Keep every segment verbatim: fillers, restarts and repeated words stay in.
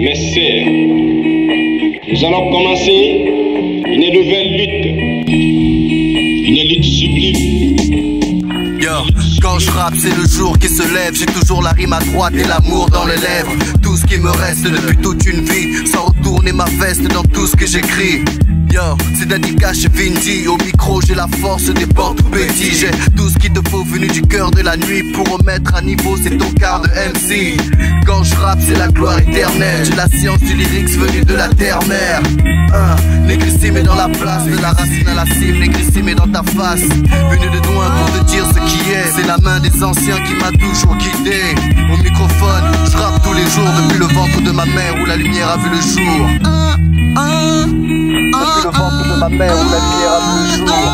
mes sœurs, nous allons commencer une nouvelle lutte, une lutte sublime. Yo, quand je rappe c'est le jour qui se lève. J'ai toujours la rime à droite et l'amour dans les lèvres. Tout ce qui me reste depuis toute une vie, sans retourner ma veste dans tout ce que j'écris. Yo, c'est Dadika chez Vindy. Au micro j'ai la force des portes petits. J'ai tout ce qu'il te faut venu du cœur de la nuit. Pour remettre à niveau c'est ton quart de M C. Quand je rappe c'est la gloire éternelle. J'ai la science du lyrics venue de la terre-mère. hein, Négrissime est dans la place, de la racine à la cime. Négrissime est dans ta face, venu de loin pour te dire ce qui est. C'est la main des anciens qui m'a toujours guidé. Au microphone, je rappe tous les jours. Depuis le ventre de ma mère où la lumière a vu le jour. Depuis le ventre de ma mère où la lumière a vu le jour.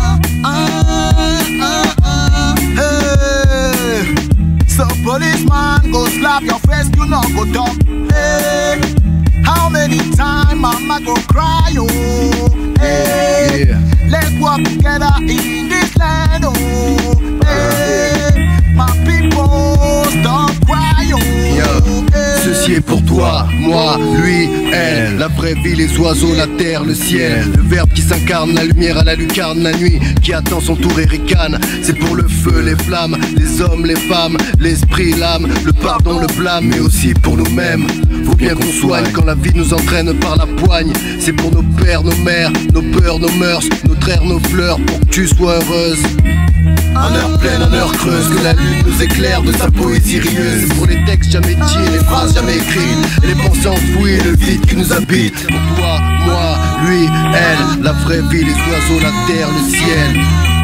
Hey, so policeman go slap your face, you not go talk. Hey, how many times mama go cry, oh? Hey, yeah. Let's work together in this land, oh. Hey, my people stop crying, oh. Yeah. Ceci est pour toi, moi, lui, elle. La vraie vie, les oiseaux, la terre, le ciel. Le verbe qui s'incarne, la lumière à la lucarne, la nuit qui attend son tour et ricane. C'est pour le feu, les flammes, les hommes, les femmes, l'esprit, l'âme, le pardon, le blâme, mais aussi pour nous-mêmes. Faut bien qu'on soigne quand la vie nous entraîne par la poigne. C'est pour nos pères, nos mères, nos peurs, nos mœurs, nos traires, nos fleurs, pour que tu sois heureuse. En heure pleine, en heure creuse, que la lune nous éclaire de sa poésie rieuse. C'est pour les textes jamais dits, les phrases jamais écrites, et les pensées enfouies, le vide qui nous habite. Pour toi, moi, lui, elle, la vraie vie, les oiseaux, la terre, le ciel.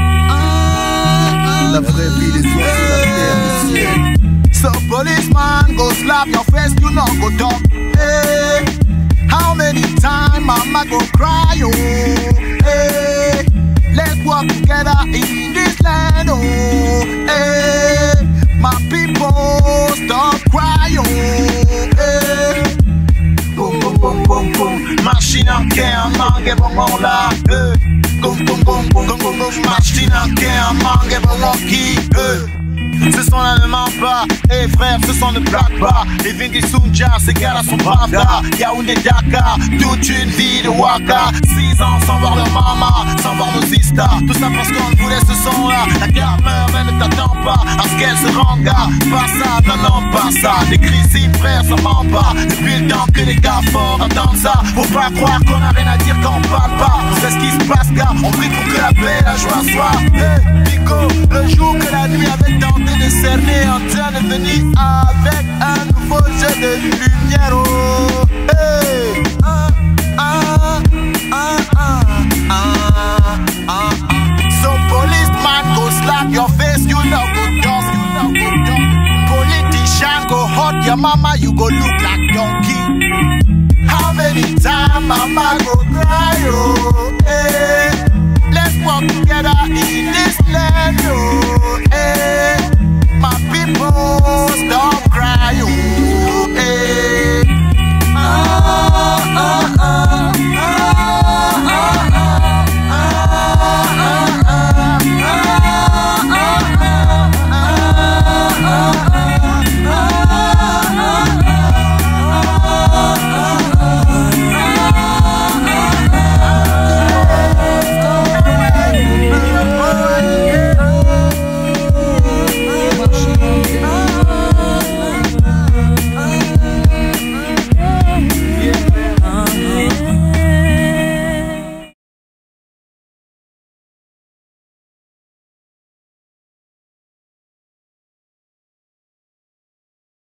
La vraie vie, les oiseaux, la terre, le ciel. So policeman go slap your face, you not go talk. Hey, how many times mama go cry, oh? Hey, let's work together in this land, oh. Hey, my people stop crying, oh. Hey, boom boom boom boom boom, machine en guerre, mangue bon là. Hey, boom boom boom boom boom boom, machine en guerre, mangue bon qui. Ce son là ne ment pas, et hey frère, ce son ne blague pas. Les Vindi Sunja, ces gars-là sont braves là. Yaoundé Dakar, toute une vie de Waka. Six ans sans voir leur maman, sans voir nos sistas. Tout ça parce qu'on voulait ce son là. La gare meurt mais ne t'attend pas à ce qu'elle se rende gars. Pas ça, non non pas ça. Des cris si frère, ça ment pas. Depuis le temps que les gars forts entendent ça. Faut pas croire qu'on a rien à dire quand on parle pas. C'est ce qui se passe gars, on prie pour que la paix et la joie soient. Hey, Pico, le jour que la nuit avait tenté de cerner, en train de venir avec un nouveau jeu de lumière, oh. Hey. Ah, ah, ah, ah, ah, ah. So policeman go slap your face, you know go dust, you know go dust. Politician go hurt your mama, you go look like donkey. How many times mama go